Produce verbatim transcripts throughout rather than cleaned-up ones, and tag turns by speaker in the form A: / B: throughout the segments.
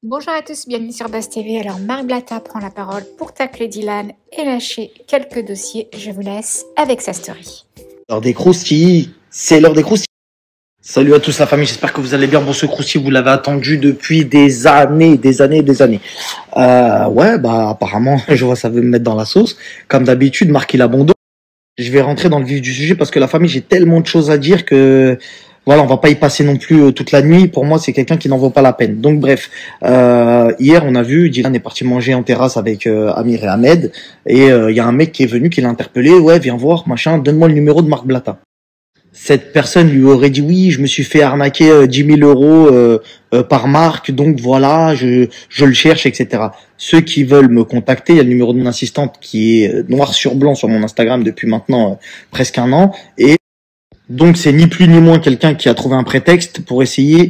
A: Bonjour à tous, bienvenue sur Buzz T V. Alors Marc Blatta prend la parole pour tacler Dylan et lâcher quelques dossiers. Je vous laisse avec sa story.
B: L'heure des croustilles, c'est l'heure des croustilles. Salut à tous la famille, j'espère que vous allez bien. Bon, ce croustille, vous l'avez attendu depuis des années, des années, des années. Euh, ouais, bah apparemment, je vois ça veut me mettre dans la sauce. Comme d'habitude, Marc il a bon dos. Je vais rentrer dans le vif du sujet parce que la famille, j'ai tellement de choses à dire que voilà, on va pas y passer non plus toute la nuit. Pour moi, c'est quelqu'un qui n'en vaut pas la peine. Donc bref, euh, hier on a vu, Dylan est parti manger en terrasse avec euh, Amir et Ahmed, et il euh, y a un mec qui est venu, qui l'a interpellé. Ouais, viens voir, machin, donne-moi le numéro de Marc Blatta. Cette personne lui aurait dit oui, je me suis fait arnaquer euh, dix mille euros euh, euh, par Marc, donc voilà, je, je le cherche, et cetera. Ceux qui veulent me contacter, il y a le numéro de mon assistante qui est euh, noir sur blanc sur mon Instagram depuis maintenant euh, presque un an, et donc c'est ni plus ni moins quelqu'un qui a trouvé un prétexte pour essayer,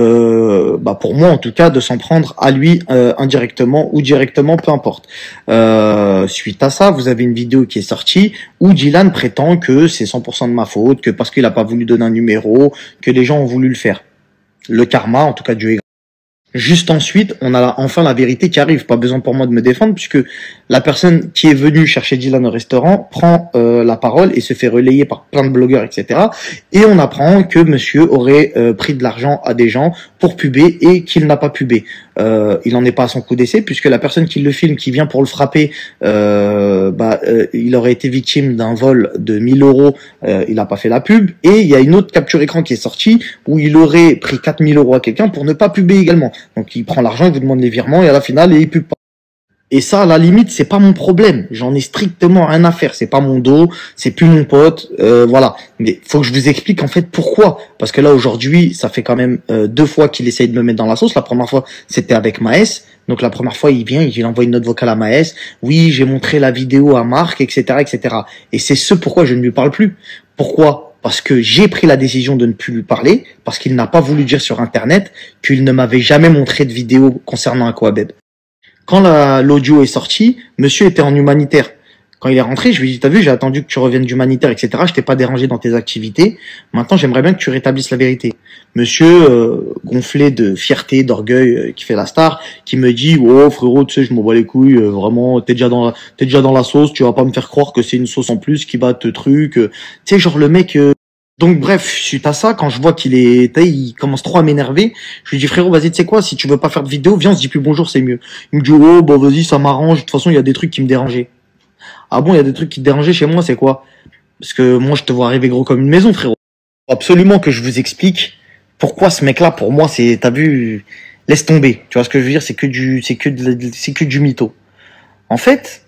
B: euh, bah pour moi en tout cas, de s'en prendre à lui euh, indirectement ou directement, peu importe. Euh, suite à ça, vous avez une vidéo qui est sortie où Dylan prétend que c'est cent pour cent de ma faute, que parce qu'il n'a pas voulu donner un numéro, que les gens ont voulu le faire. Le karma, en tout cas Dieu est. Juste ensuite, on a enfin la vérité qui arrive. Pas besoin pour moi de me défendre puisque la personne qui est venue chercher Dylan au restaurant prend euh, la parole et se fait relayer par plein de blogueurs, et cetera. Et on apprend que monsieur aurait euh, pris de l'argent à des gens pour puber et qu'il n'a pas pubé. Euh, il n'en est pas à son coup d'essai puisque la personne qui le filme, qui vient pour le frapper, euh, bah, euh, il aurait été victime d'un vol de mille euros. Euh, il n'a pas fait la pub. Et il y a une autre capture écran qui est sortie où il aurait pris quatre mille euros à quelqu'un pour ne pas puber également. Donc il prend l'argent, il vous demande les virements et à la finale, il pub pas. Et ça, à la limite, c'est pas mon problème. J'en ai strictement rien à faire. C'est pas mon dos, c'est plus mon pote, euh, voilà. Mais faut que je vous explique en fait pourquoi. Parce que là aujourd'hui, ça fait quand même euh, deux fois qu'il essaye de me mettre dans la sauce. La première fois, c'était avec Maës. Donc la première fois, il vient, il envoie une note vocale à Maës. Oui, j'ai montré la vidéo à Marc, et cetera, et cetera. Et c'est ce pourquoi je ne lui parle plus. Pourquoi? Parce que j'ai pris la décision de ne plus lui parler, parce qu'il n'a pas voulu dire sur Internet qu'il ne m'avait jamais montré de vidéo concernant Aquabeb. Quand l'audio est sorti, monsieur était en humanitaire. Quand il est rentré, je lui ai dit, t'as vu, j'ai attendu que tu reviennes d'humanitaire, et cetera. Je t'ai pas dérangé dans tes activités. Maintenant, j'aimerais bien que tu rétablisses la vérité. Monsieur, euh, gonflé de fierté, d'orgueil, euh, qui fait la star, qui me dit, oh frérot, tu sais, je m'en bats les couilles, euh, vraiment, t'es déjà dans la, t'es déjà dans la sauce, tu vas pas me faire croire que c'est une sauce en plus qui bat te truc. Euh. Tu sais, genre le mec... Euh, Donc bref, suite à ça, quand je vois qu'il est, il commence trop à m'énerver, je lui dis frérot, vas-y, tu sais quoi, si tu veux pas faire de vidéo, viens, on se dit plus bonjour, c'est mieux. Il me dit oh bah vas-y, ça m'arrange. De toute façon, il y a des trucs qui me dérangeaient. Ah bon, il y a des trucs qui te dérangeaient chez moi, c'est quoi? Parce que moi, je te vois arriver gros comme une maison, frérot. Absolument que je vous explique pourquoi ce mec-là, pour moi, c'est, t'as vu, laisse tomber. Tu vois ce que je veux dire, c'est que du, c'est que de, c'est que du mytho. En fait,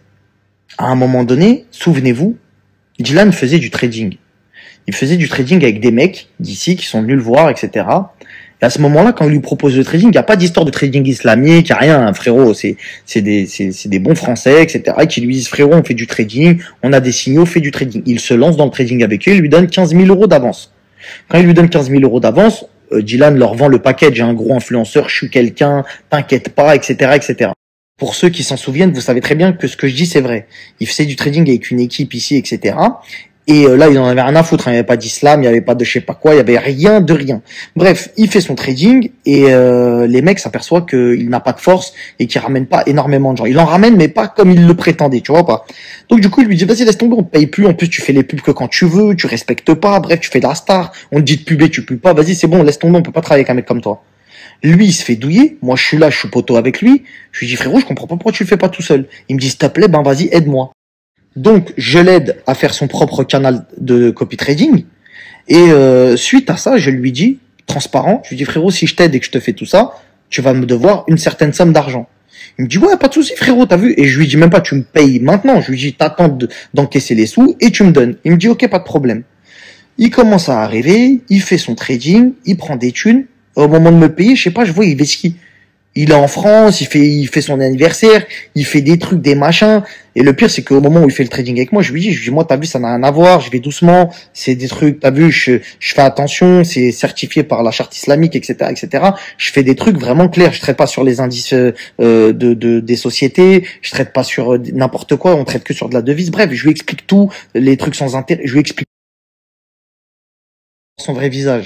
B: à un moment donné, souvenez-vous, Dylan faisait du trading. Il faisait du trading avec des mecs d'ici qui sont venus le voir, et cetera. Et à ce moment-là, quand il lui propose le trading, il n'y a pas d'histoire de trading islamique, il n'y a rien, hein, frérot. C'est, c'est des, c'est, c'est des bons Français, et cetera. Et qui lui disent, frérot, on fait du trading, on a des signaux, fait du trading. Il se lance dans le trading avec eux, il lui donne quinze mille euros d'avance. Quand il lui donne quinze mille euros d'avance, euh, Dylan leur vend le package, j'ai un gros influenceur, je suis quelqu'un, t'inquiète pas, et cetera, et cetera. Pour ceux qui s'en souviennent, vous savez très bien que ce que je dis, c'est vrai. Il faisait du trading avec une équipe ici, et cetera. Et là, il en avait rien à foutre. Il n'y avait pas d'islam, il n'y avait pas de je sais pas quoi, il n'y avait rien de rien. Bref, il fait son trading et euh, les mecs s'aperçoivent qu'il n'a pas de force et qu'il ramène pas énormément de gens. Il en ramène, mais pas comme il le prétendait, tu vois pas. Donc du coup, il lui dit, vas-y, laisse tomber, on te paye plus. En plus, tu fais les pubs que quand tu veux, tu respectes pas. Bref, tu fais de la star. On te dit de puber, tu pubes pas. Vas-y, c'est bon, laisse tomber, on peut pas travailler avec un mec comme toi. Lui, il se fait douiller. Moi, je suis là, je suis poteau avec lui. Je lui dis, frérot, je comprends pas pourquoi tu le fais pas tout seul. Il me dit, s'il te plaît, ben vas-y, aide-moi. Donc, je l'aide à faire son propre canal de copy trading. Et euh, suite à ça, je lui dis, transparent, je lui dis, frérot, si je t'aide et que je te fais tout ça, tu vas me devoir une certaine somme d'argent. Il me dit, ouais, pas de souci, frérot, t'as vu? Et je lui dis même pas, tu me payes maintenant. Je lui dis, t'attends d'encaisser les sous et tu me donnes. Il me dit, ok, pas de problème. Il commence à arriver, il fait son trading, il prend des thunes. Au moment de me payer, je sais pas, je vois, il fait ski. Il est en France, il fait, il fait son anniversaire, il fait des trucs, des machins. Et le pire, c'est qu'au moment où il fait le trading avec moi, je lui dis, je lui dis, moi, t'as vu, ça n'a rien à voir, je vais doucement, c'est des trucs, t'as vu, je, je fais attention, c'est certifié par la charte islamique, et cetera, et cetera. Je fais des trucs vraiment clairs, je traite pas sur les indices euh, de, de, des sociétés, je traite pas sur euh, n'importe quoi, on traite que sur de la devise. Bref, je lui explique tout, les trucs sans intérêt, je lui explique son vrai visage.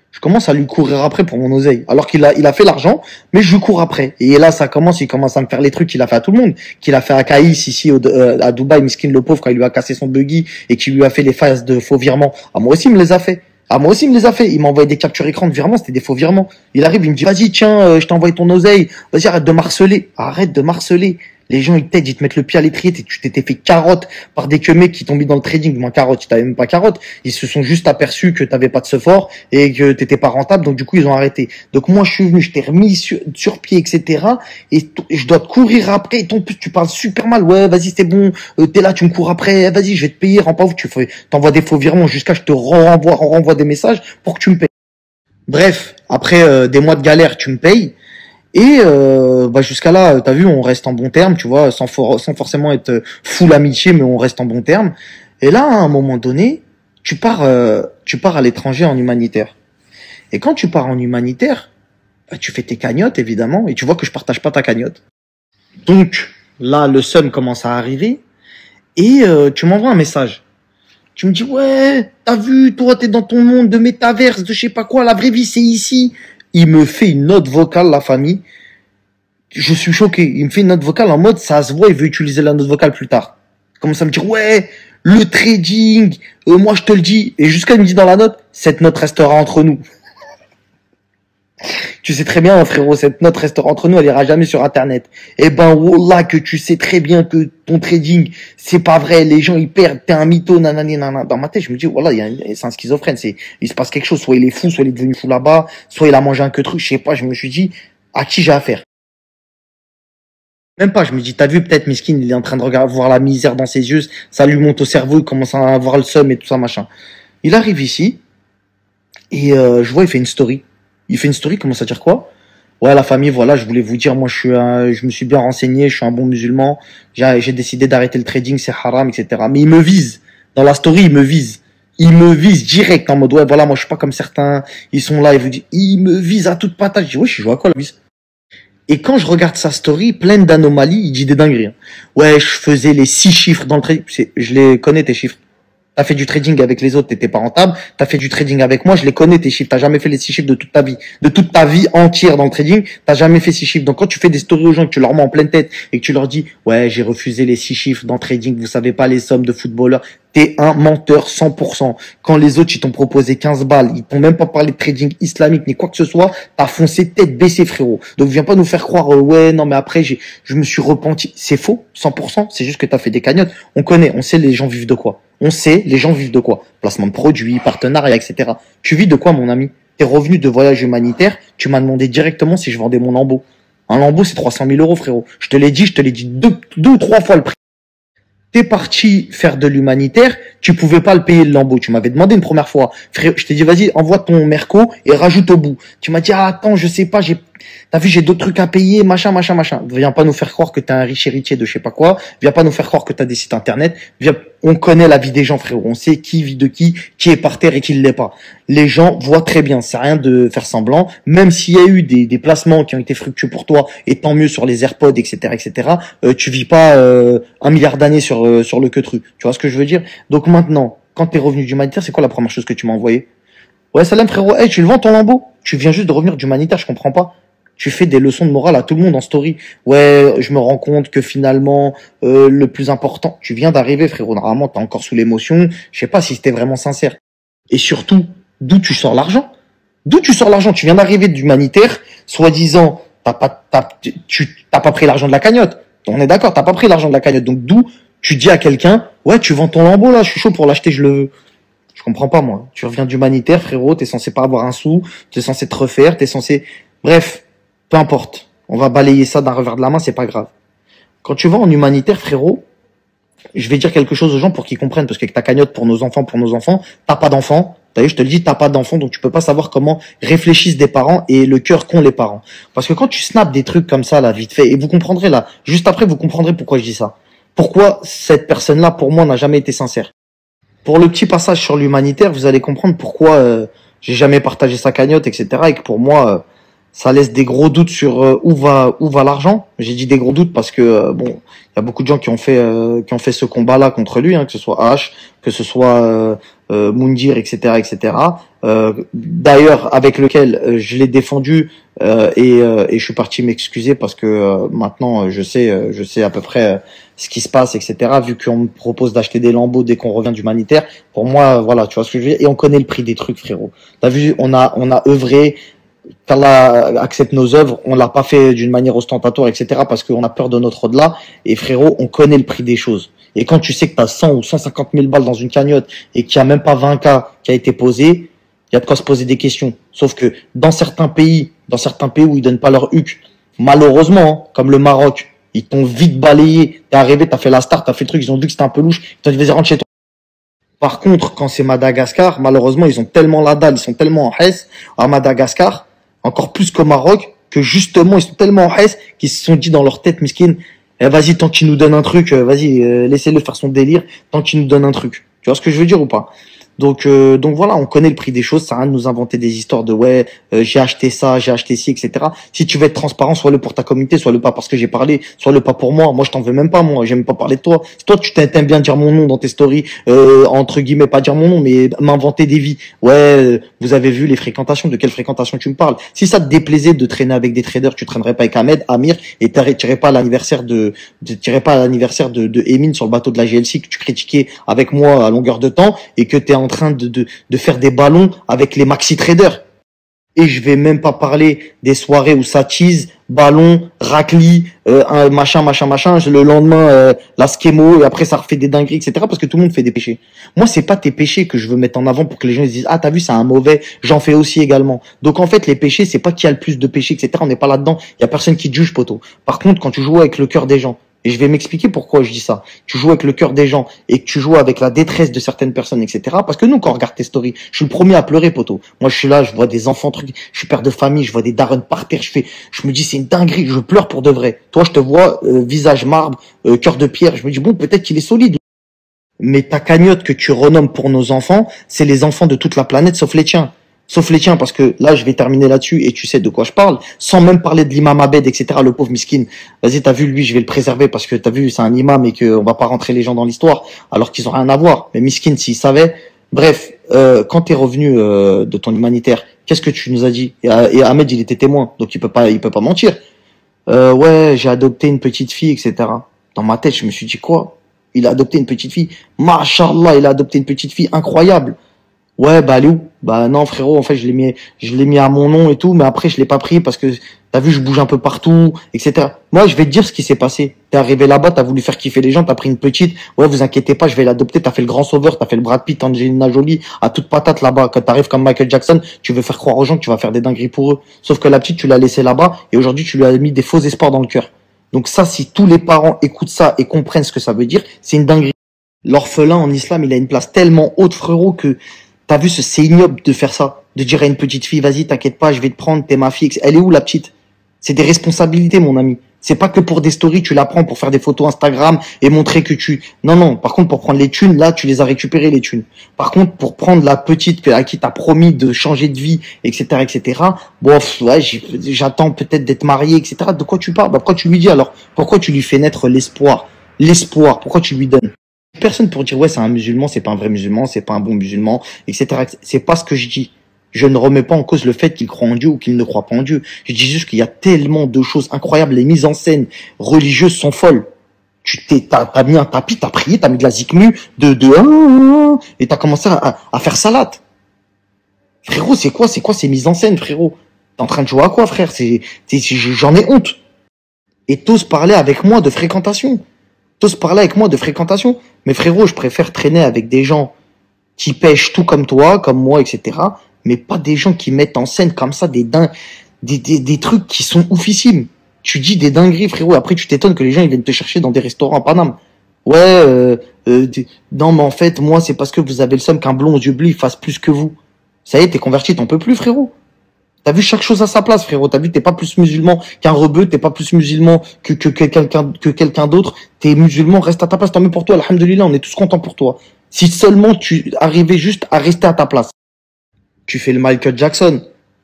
B: Je commence à lui courir après pour mon oseille. Alors qu'il a, il a fait l'argent, mais je lui cours après. Et là, ça commence, il commence à me faire les trucs qu'il a fait à tout le monde. Qu'il a fait à Caïs, ici, au, euh, à Dubaï, Miskin le pauvre, quand il lui a cassé son buggy et qu'il lui a fait les phases de faux virements. Ah, moi aussi, il me les a fait. Ah, moi aussi, il me les a fait. Il m'a envoyé des captures écran de virements, c'était des faux virements. Il arrive, il me dit, vas-y, tiens, euh, je t'envoie ton oseille. Vas-y, arrête de marceler. Arrête de marceler. Les gens, ils t'aident, ils te mettent le pied à l'étrier, tu t'étais fait carotte par des que mecs qui t'ont mis dans le trading, du moins carotte, ils t'avaient même pas carotte. Ils se sont juste aperçus que t'avais pas de ce fort et que t'étais pas rentable, donc du coup, ils ont arrêté. Donc moi, je suis venu, je t'ai remis sur, sur pied, et cetera. Et je dois te courir après, et ton plus, tu parles super mal. Ouais, vas-y, c'est bon, euh, t'es là, tu me cours après, vas-y, je vais te payer, rends pas ouf, tu fais, t'envoies des faux virements jusqu'à je te renvoie, renvoie des messages pour que tu me payes. Bref, après euh, des mois de galère, tu me payes. Et euh, bah jusqu'à là, t'as vu, on reste en bon terme, tu vois, sans, for sans forcément être full amitié, mais on reste en bon terme. Et là, à un moment donné, tu pars, euh, tu pars à l'étranger en humanitaire. Et quand tu pars en humanitaire, bah, tu fais tes cagnottes, évidemment, et tu vois que je partage pas ta cagnotte. Donc, là, le seum commence à arriver, et euh, tu m'envoies un message. Tu me dis, ouais, t'as vu, toi, t'es dans ton monde de métaverse, de je sais pas quoi, la vraie vie, c'est ici. Il me fait une note vocale, la famille. Je suis choqué. Il me fait une note vocale en mode, ça se voit, il veut utiliser la note vocale plus tard. Il commence à me dire, ouais, le trading, euh, moi je te le dis. Et jusqu'à il me dit dans la note, cette note restera entre nous. Tu sais très bien, frérot, cette note restera entre nous, elle ira jamais sur Internet. Eh ben, wallah, que tu sais très bien que ton trading, c'est pas vrai, les gens, ils perdent, t'es un mytho, nanani, nanana. Dans ma tête, je me dis, voilà, c'est un schizophrène, c'est, il se passe quelque chose, soit il est fou, soit il est devenu fou là-bas, soit il a mangé un que truc, je sais pas, je me suis dit, à qui j'ai affaire? Même pas, je me dis, t'as vu, peut-être, Miskin, il est en train de regarder, voir la misère dans ses yeux, ça lui monte au cerveau, il commence à avoir le seum et tout ça, machin. Il arrive ici, et euh, je vois, il fait une story. Il fait une story, il commence à dire quoi? Ouais, la famille, voilà, je voulais vous dire, moi, je suis, un, je me suis bien renseigné, je suis un bon musulman, j'ai, j'ai décidé d'arrêter le trading, c'est haram, et cetera. Mais il me vise. Dans la story, il me vise. Il me vise direct, en mode, ouais, voilà, moi, je suis pas comme certains, ils sont là, ils vous disent, il me vise à toute patate. Je dis, ouais, je joue à quoi, la vise? Et quand je regarde sa story, pleine d'anomalies, il dit des dingueries. Hein. Ouais, je faisais les six chiffres dans le trading. Je les connais, tes chiffres. T'as fait du trading avec les autres, t'étais pas rentable. T'as fait du trading avec moi, je les connais tes chiffres. T'as jamais fait les six chiffres de toute ta vie, de toute ta vie entière dans le trading. T'as jamais fait six chiffres. Donc quand tu fais des stories aux gens, que tu leur mets en pleine tête et que tu leur dis, ouais, j'ai refusé les six chiffres dans le trading, vous savez pas les sommes de footballeurs. T'es un menteur cent pour cent. Quand les autres, ils t'ont proposé quinze balles, ils t'ont même pas parlé de trading islamique ni quoi que ce soit, t'as foncé tête baissée, frérot. Donc viens pas nous faire croire, euh, ouais, non, mais après, j'ai, je me suis repenti. C'est faux, cent pour cent. C'est juste que t'as fait des cagnottes. On connaît, on sait les gens vivent de quoi. On sait les gens vivent de quoi. Placement de produits, partenariat, et cetera. Tu vis de quoi, mon ami? T'es revenu de voyage humanitaire, tu m'as demandé directement si je vendais mon lambeau. Un lambeau, c'est trois cent mille euros, frérot. Je te l'ai dit, je te l'ai dit deux, deux ou trois fois le prix. T'es parti faire de l'humanitaire, tu pouvais pas le payer le lambeau. Tu m'avais demandé une première fois. Frère, je t'ai dit, vas-y, envoie ton merco et rajoute au bout. Tu m'as dit, ah, attends, je sais pas, j'ai, t'as vu, j'ai d'autres trucs à payer, machin, machin, machin. Viens pas nous faire croire que t'es un riche héritier de je sais pas quoi. Viens pas nous faire croire que t'as des sites internet. Viens, on connaît la vie des gens, frérot. On sait qui vit de qui, qui est par terre et qui ne l'est pas. Les gens voient très bien. C'est rien de faire semblant. Même s'il y a eu des, des placements qui ont été fructueux pour toi, et tant mieux sur les AirPods, et cetera, et cetera. Euh, tu vis pas euh, un milliard d'années sur euh, sur le queutru. Tu vois ce que je veux dire? Donc maintenant, quand t'es revenu d'humanitaire, c'est quoi la première chose que tu m'as envoyé? Ouais, salam frérot. Hey, tu le vends ton lambeau? Tu viens juste de revenir d'humanitaire, je comprends pas. Tu fais des leçons de morale à tout le monde en story. Ouais, je me rends compte que finalement, euh, le plus important, tu viens d'arriver, frérot. Normalement, t'es encore sous l'émotion. Je sais pas si c'était vraiment sincère. Et surtout, d'où tu sors l'argent? D'où tu sors l'argent? Tu viens d'arriver d'humanitaire, soi-disant, t'as pas, t'as, tu, t'as pas pris l'argent de la cagnotte. On est d'accord, t'as pas pris l'argent de la cagnotte. Donc d'où tu dis à quelqu'un, ouais, tu vends ton lambeau là, je suis chaud pour l'acheter, je le veux. Je comprends pas, moi. Tu reviens d'humanitaire, frérot, t'es censé pas avoir un sou, t'es censé te refaire, t'es censé, bref. Peu importe, on va balayer ça d'un revers de la main, c'est pas grave. Quand tu vas en humanitaire, frérot, je vais dire quelque chose aux gens pour qu'ils comprennent, parce qu'avec ta cagnotte pour nos enfants, pour nos enfants, t'as pas d'enfants. T'as vu, je te le dis, t'as pas d'enfants, donc tu peux pas savoir comment réfléchissent des parents et le cœur qu'ont les parents. Parce que quand tu snaps des trucs comme ça, là, vite fait, et vous comprendrez là, juste après, vous comprendrez pourquoi je dis ça. Pourquoi cette personne-là, pour moi, n'a jamais été sincère. Pour le petit passage sur l'humanitaire, vous allez comprendre pourquoi euh, j'ai jamais partagé sa cagnotte, et cetera, et que pour moi... Euh, ça laisse des gros doutes sur euh, où va où va l'argent. J'ai dit des gros doutes parce que euh, bon, il y a beaucoup de gens qui ont fait euh, qui ont fait ce combat-là contre lui, hein, que ce soit H, que ce soit euh, euh, Moundir, et cetera, et cetera. Euh, d'ailleurs, avec lequel euh, je l'ai défendu euh, et, euh, et je suis parti m'excuser parce que euh, maintenant euh, je sais euh, je sais à peu près euh, ce qui se passe, et cetera. Vu qu'on me propose d'acheter des lambeaux dès qu'on revient d'humanitaire, pour moi, voilà, tu vois ce que je veux dire. Et on connaît le prix des trucs, frérot. T'as vu, on a on a œuvré. Qu'Allah accepte nos œuvres, on l'a pas fait d'une manière ostentatoire, et cetera. Parce qu'on a peur de notre au-delà. Et frérot, on connaît le prix des choses. Et quand tu sais que tu as cent ou cent cinquante mille balles dans une cagnotte et qu'il n'y a même pas vingt cas qui a été posé, il y a de quoi se poser des questions. Sauf que dans certains pays, dans certains pays où ils donnent pas leur huc, malheureusement, hein, comme le Maroc, ils t'ont vite balayé. T'es arrivé, t'as fait la star, t'as fait le truc, ils ont vu que c'était un peu louche, ils t'ont dit vas-y rentre chez toi. Par contre, quand c'est Madagascar, malheureusement, ils ont tellement la dalle, ils sont tellement en hesse à Madagascar, encore plus qu'au Maroc, que justement, ils sont tellement en hesse qu'ils se sont dit dans leur tête, miskin, eh, vas-y, tant qu'il nous donne un truc, euh, vas-y, euh, laissez-le faire son délire, tant qu'il nous donne un truc. Tu vois ce que je veux dire ou pas? Donc, euh, donc voilà, on connaît le prix des choses. Ça sert à rien de nous inventer des histoires de ouais, euh, j'ai acheté ça, j'ai acheté ci, et cetera. Si tu veux être transparent, sois-le pour ta communauté, sois-le pas parce que j'ai parlé, sois-le pas pour moi. Moi, je t'en veux même pas, moi. J'aime pas parler de toi. Si toi, tu t'aimes bien dire mon nom dans tes stories, euh, entre guillemets, pas dire mon nom, mais m'inventer des vies. Ouais, euh, vous avez vu les fréquentations. De quelle fréquentation tu me parles? Si ça te déplaisait de traîner avec des traders, tu traînerais pas avec Ahmed, Amir, et t'irais pas à l'anniversaire de, t'irais pas à l'anniversaire de, de Emin sur le bateau de la G L C que tu critiquais avec moi à longueur de temps et que t'es en train de, de de faire des ballons avec les maxi traders. Et je vais même pas parler des soirées où ça tease, ballon, racli, euh, un machin, machin, machin. Le lendemain, euh, la schémo, et après ça refait des dingueries, et cetera. Parce que tout le monde fait des péchés. Moi, c'est pas tes péchés que je veux mettre en avant pour que les gens ils disent ah t'as vu c'est un mauvais, j'en fais aussi également. Donc en fait les péchés c'est pas qui a le plus de péchés, et cetera. On n'est pas là-dedans. Il y a personne qui te juge, poteau. Par contre, quand tu joues avec le cœur des gens. Et je vais m'expliquer pourquoi je dis ça. Tu joues avec le cœur des gens et que tu joues avec la détresse de certaines personnes, et cetera. Parce que nous, quand on regarde tes stories, je suis le premier à pleurer, poteau. Moi, je suis là, je vois des enfants, trucs, je suis père de famille, je vois des darons par terre, je fais, je me dis, c'est une dinguerie, je pleure pour de vrai. Toi, je te vois, euh, visage marbre, euh, cœur de pierre, je me dis, bon, peut-être qu'il est solide. Mais ta cagnotte que tu renommes pour nos enfants, c'est les enfants de toute la planète, sauf les tiens. Sauf les tiens, parce que là, je vais terminer là-dessus et tu sais de quoi je parle, sans même parler de l'imam Abed, et cetera. Le pauvre miskin. Vas-y, t'as vu, lui, je vais le préserver parce que t'as vu, c'est un imam et qu'on va pas rentrer les gens dans l'histoire, alors qu'ils ont rien à voir. Mais miskin, s'il savait. Bref, euh, quand t'es revenu euh, de ton humanitaire, qu'est-ce que tu nous as dit? et, et Ahmed, il était témoin, donc il peut pas, il peut pas mentir. Euh, ouais, j'ai adopté une petite fille, et cetera. Dans ma tête, je me suis dit quoi? Il a adopté une petite fille. Mashallah, il a adopté une petite fille incroyable. Ouais, bah, elle est où? Bah, non, frérot, en fait, je l'ai mis, je l'ai mis à mon nom et tout, mais après, je l'ai pas pris parce que, t'as vu, je bouge un peu partout, et cetera. Moi, je vais te dire ce qui s'est passé. T'es arrivé là-bas, t'as voulu faire kiffer les gens, t'as pris une petite, ouais, vous inquiétez pas, je vais l'adopter, t'as fait le grand sauveur, t'as fait le Brad Pitt, Angelina Jolie, à toute patate là-bas. Quand t'arrives comme Michael Jackson, tu veux faire croire aux gens que tu vas faire des dingueries pour eux. Sauf que la petite, tu l'as laissée là-bas, et aujourd'hui, tu lui as mis des faux espoirs dans le cœur. Donc ça, si tous les parents écoutent ça et comprennent ce que ça veut dire, c'est une dinguerie. L'orphelin en islam, il a une place tellement haute, frérot, que t'as vu, c'est ignoble de faire ça. De dire à une petite fille, vas-y, t'inquiète pas, je vais te prendre, t'es ma fille. Elle est où, la petite? C'est des responsabilités, mon ami. C'est pas que pour des stories, tu la prends pour faire des photos Instagram et montrer que tu... Non, non. Par contre, pour prendre les thunes, là, tu les as récupérées, les thunes. Par contre, pour prendre la petite à qui t'as promis de changer de vie, et cetera, et cetera. Bon, ouais, j'attends peut-être d'être marié, et cetera. De quoi tu parles? Bah, pourquoi tu lui dis alors? Pourquoi tu lui fais naître l'espoir? L'espoir. Pourquoi tu lui donnes? Personne pour dire ouais c'est un musulman, c'est pas un vrai musulman, c'est pas un bon musulman, et cetera. C'est pas ce que je dis. Je ne remets pas en cause le fait qu'il croit en Dieu ou qu'il ne croit pas en Dieu. Je dis juste qu'il y a tellement de choses incroyables. Les mises en scène religieuses sont folles. Tu t'es, t'as, t'as mis un tapis, t'as prié, t'as mis de la zikmu, de, de, et t'as commencé à, à faire salade. Frérot, c'est quoi, c'est quoi ces mises en scène, frérot? T'es en train de jouer à quoi, frère? C'est, c'est, j'en ai honte. Et t'oses parler avec moi de fréquentation. T'oses parler avec moi de fréquentation. Mais frérot, je préfère traîner avec des gens qui pêchent tout comme toi, comme moi, et cetera. Mais pas des gens qui mettent en scène comme ça des dingues, des, des, des trucs qui sont oufissimes. Tu dis des dingueries, frérot. Après, tu t'étonnes que les gens ils viennent te chercher dans des restaurants à Paname. Ouais, euh, euh, non, mais en fait, moi, c'est parce que vous avez le seum qu'un blond aux yeux bleus il fasse plus que vous. Ça y est, t'es converti, t'en peux plus, frérot. T'as vu chaque chose à sa place, frérot. T'as vu, t'es pas plus musulman qu'un rebeu, t'es pas plus musulman que, que, que quelqu'un, que quelqu'un d'autre. T'es musulman, reste à ta place, tant mieux pour toi. Alhamdulillah, on est tous contents pour toi. Si seulement tu arrivais juste à rester à ta place. Tu fais le Michael Jackson.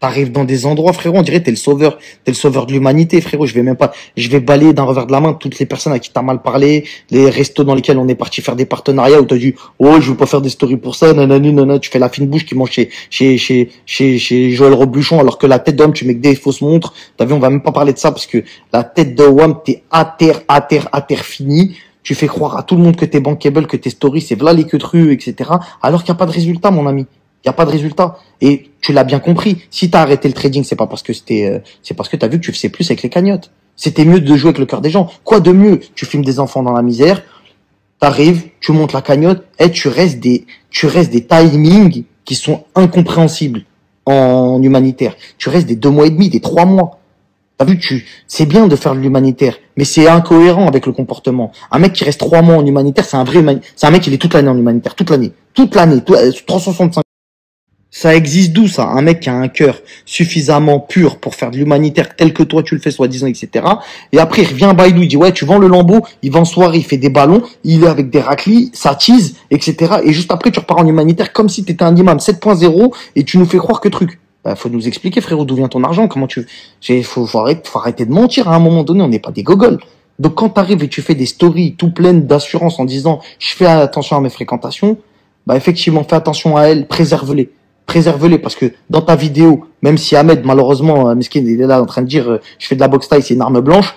B: T'arrives dans des endroits, frérot, on dirait t'es le sauveur, t'es le sauveur de l'humanité, frérot. Je vais même pas, je vais balayer d'un revers de la main toutes les personnes à qui t'as mal parlé, les restos dans lesquels on est parti faire des partenariats où t'as dit, oh, je veux pas faire des stories pour ça, nanani, nanana, tu fais la fine bouche qui mange chez, chez, chez, chez, chez Joël Robuchon, alors que la tête d'homme, tu mets que des fausses montres. T'as vu, on va même pas parler de ça parce que la tête de Wam, t'es à terre, à terre, à terre fini. Tu fais croire à tout le monde que t'es bankable, que tes stories, c'est v'là les queutrues, et cetera. Alors qu'il n'y a pas de résultat, mon ami. Il n'y a pas de résultat. Et tu l'as bien compris. Si t'as arrêté le trading, c'est pas parce que c'était, euh, c'est parce que t'as vu que tu faisais plus avec les cagnottes. C'était mieux de jouer avec le cœur des gens. Quoi de mieux? Tu filmes des enfants dans la misère. T'arrives, tu montes la cagnotte, et tu restes des, tu restes des timings qui sont incompréhensibles en humanitaire. Tu restes des deux mois et demi, des trois mois. T'as vu, tu, c'est bien de faire de l'humanitaire, mais c'est incohérent avec le comportement. Un mec qui reste trois mois en humanitaire, c'est un vrai humanitaire. C'est un mec qui est toute l'année en humanitaire, toute l'année. Toute l'année, tout, trois cent soixante-cinq. Ça existe d'où, ça? Un mec qui a un cœur suffisamment pur pour faire de l'humanitaire tel que toi tu le fais, soi-disant, et cetera. Et après, il revient à Baïdou, il dit, ouais, tu vends le Lambeau, il va en soirée, il fait des ballons, il est avec des raclis, ça tease, et cetera. Et juste après, tu repars en humanitaire comme si t'étais un imam sept point zéro et tu nous fais croire que truc. Bah, faut nous expliquer, frérot, d'où vient ton argent, comment tu, faut, faut arrêter, faut arrêter de mentir à un moment donné, on n'est pas des gogoles. Donc, quand t'arrives et tu fais des stories tout pleines d'assurance en disant, je fais attention à mes fréquentations, bah, effectivement, fais attention à elles, préserve-les. Préserve-les, parce que dans ta vidéo, même si Ahmed, malheureusement, euh, Meskin, il est là en train de dire, euh, je fais de la boxe taille, c'est une arme blanche.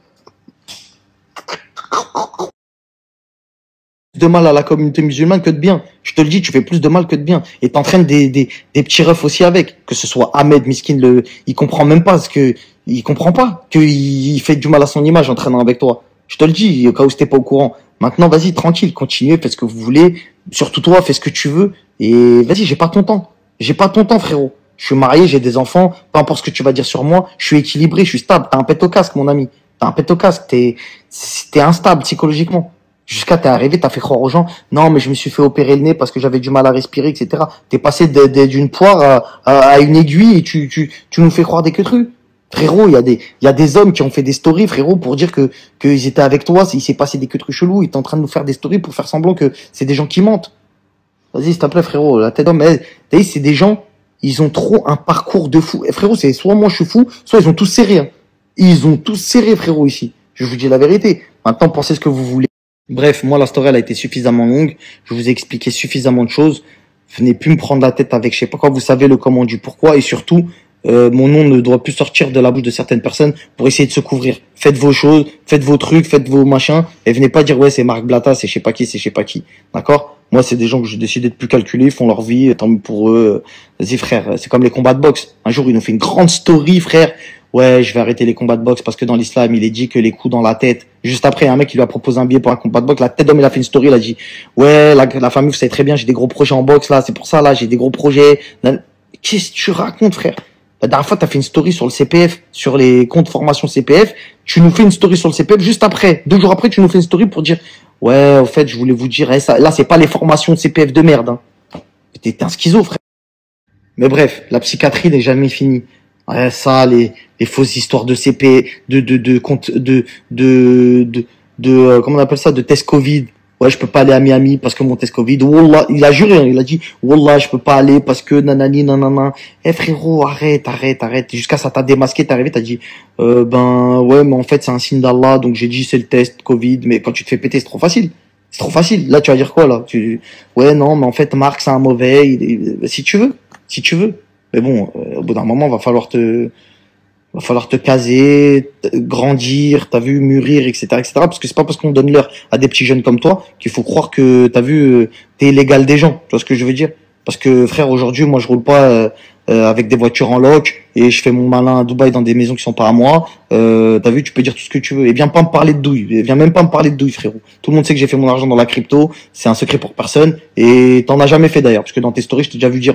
B: De mal à la communauté musulmane que de bien. Je te le dis, tu fais plus de mal que de bien. Et t'entraînes des, des, des petits refs aussi avec. Que ce soit Ahmed, Miskin, le, il comprend même pas ce que, il comprend pas qu'il il fait du mal à son image en traînant avec toi. Je te le dis, au cas où t'es pas au courant. Maintenant, vas-y, tranquille, continuez, faites ce que vous voulez. Surtout toi, fais ce que tu veux. Et vas-y, j'ai pas ton temps. J'ai pas ton temps, frérot. Je suis marié, j'ai des enfants. Peu importe ce que tu vas dire sur moi, je suis équilibré, je suis stable. T'as un pet au casque, mon ami. T'as un pet au casque. T'es, t'es instable psychologiquement. Jusqu'à t'es arrivé, t'as fait croire aux gens, non, mais je me suis fait opérer le nez parce que j'avais du mal à respirer, et cetera. T'es passé d'une poire à, à, à une aiguille et tu, tu, tu nous fais croire des queutrues. Frérot, il y a des, il y a des hommes qui ont fait des stories, frérot, pour dire que, qu'ils étaient avec toi, il s'est passé des queutrues chelous, ils étaient en train de nous faire des stories pour faire semblant que c'est des gens qui mentent. Vas-y, s'il te plaît, frérot, la tête d'homme, t'as dit, c'est des gens, ils ont trop un parcours de fou. Et frérot, c'est soit moi je suis fou, soit ils ont tous serré, hein. Ils ont tous serré, frérot, ici. Je vous dis la vérité. Maintenant, pensez ce que vous voulez. Bref, moi, la story, elle a été suffisamment longue. Je vous ai expliqué suffisamment de choses. Venez plus me prendre la tête avec je sais pas quoi. Vous savez le comment du pourquoi. Et surtout, euh, mon nom ne doit plus sortir de la bouche de certaines personnes pour essayer de se couvrir. Faites vos choses, faites vos trucs, faites vos machins. Et venez pas dire, ouais, c'est Marc Blatta, c'est je sais pas qui, c'est je sais pas qui. D'accord? Moi, c'est des gens que j'ai décidé de plus calculer. Ils font leur vie. Tant mieux pour eux. Vas-y, frère. C'est comme les combats de boxe. Un jour, ils nous fait une grande story, frère. Ouais, je vais arrêter les combats de boxe parce que dans l'islam, il est dit que les coups dans la tête. Juste après, un mec, il lui a proposé un billet pour un combat de boxe. La tête d'homme, il a fait une story, il a dit, ouais, la, la famille, vous savez très bien, j'ai des gros projets en boxe, là, c'est pour ça, là, j'ai des gros projets. Qu'est-ce que tu racontes, frère? La dernière fois, t'as fait une story sur le C P F, sur les comptes formation C P F. Tu nous fais une story sur le C P F juste après. Deux jours après, tu nous fais une story pour dire, ouais, au fait, je voulais vous dire, eh, ça, là, c'est pas les formations C P F de merde, hein. T'es un schizo, frère. Mais bref, la psychiatrie n'est jamais finie. Ouais, ça, les, les fausses histoires de C P, de, de, de, compte, de, de, de, de, euh, comment on appelle ça, de test Covid. Ouais, je peux pas aller à Miami parce que mon test Covid. Wallah, il a juré, hein, il a dit, Wallah, je peux pas aller parce que nanani, nanana. Eh, frérot, arrête, arrête, arrête. Jusqu'à ça t'a démasqué, t'es arrivé, t'as dit, euh, ben, ouais, mais en fait, c'est un signe d'Allah, donc j'ai dit, c'est le test Covid. Mais quand tu te fais péter, c'est trop facile. C'est trop facile. Là, tu vas dire quoi, là? Tu, ouais, non, mais en fait, Marc, c'est un mauvais, il est... si tu veux, si tu veux. Mais bon, euh, au bout d'un moment, va falloir te, va falloir te caser, grandir, t'as vu, mûrir, et cetera, et cetera. Parce que c'est pas parce qu'on donne l'heure à des petits jeunes comme toi qu'il faut croire que, t'as vu, euh, t'es l'égal des gens. Tu vois ce que je veux dire? Parce que, frère, aujourd'hui, moi, je roule pas euh, euh, avec des voitures en loc et je fais mon malin à Dubaï dans des maisons qui sont pas à moi. Euh, t'as vu, tu peux dire tout ce que tu veux. Et viens pas me parler de douille. Et viens même pas me parler de douille, frérot. Tout le monde sait que j'ai fait mon argent dans la crypto. C'est un secret pour personne. Et t'en as jamais fait d'ailleurs. Parce que dans tes stories, je t'ai déjà vu dire,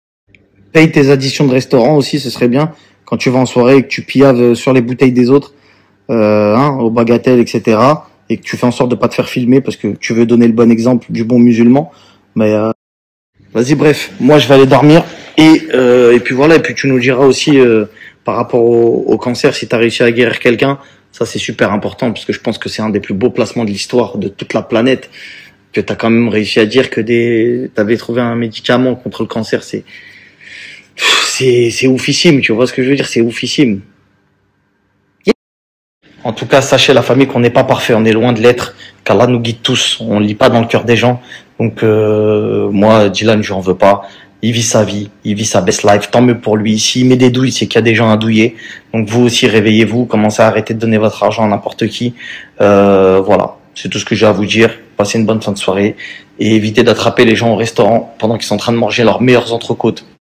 B: paye tes additions de restaurant aussi, ce serait bien. Quand tu vas en soirée et que tu piaves sur les bouteilles des autres, euh, hein, aux bagatelles, et cetera. Et que tu fais en sorte de pas te faire filmer parce que tu veux donner le bon exemple du bon musulman. Mais euh, vas-y, bref, moi je vais aller dormir. Et, euh, et puis voilà, et puis tu nous diras aussi euh, par rapport au, au cancer, si tu as réussi à guérir quelqu'un, ça c'est super important parce que je pense que c'est un des plus beaux placements de l'histoire de toute la planète. Que tu as quand même réussi à dire que des, t'avais trouvé un médicament contre le cancer, c'est... c'est c'est oufissime, tu vois ce que je veux dire, c'est oufissime. En tout cas, sachez la famille qu'on n'est pas parfait, on est loin de l'être, qu'Allah nous guide tous, on ne lit pas dans le cœur des gens. Donc euh, moi, Dylan, je n'en veux pas. Il vit sa vie, il vit sa best life, tant mieux pour lui. S'il met des douilles, c'est qu'il y a des gens à douiller. Donc vous aussi, réveillez-vous, commencez à arrêter de donner votre argent à n'importe qui. Euh, voilà, c'est tout ce que j'ai à vous dire. Passez une bonne fin de soirée et évitez d'attraper les gens au restaurant pendant qu'ils sont en train de manger leurs meilleures entrecôtes.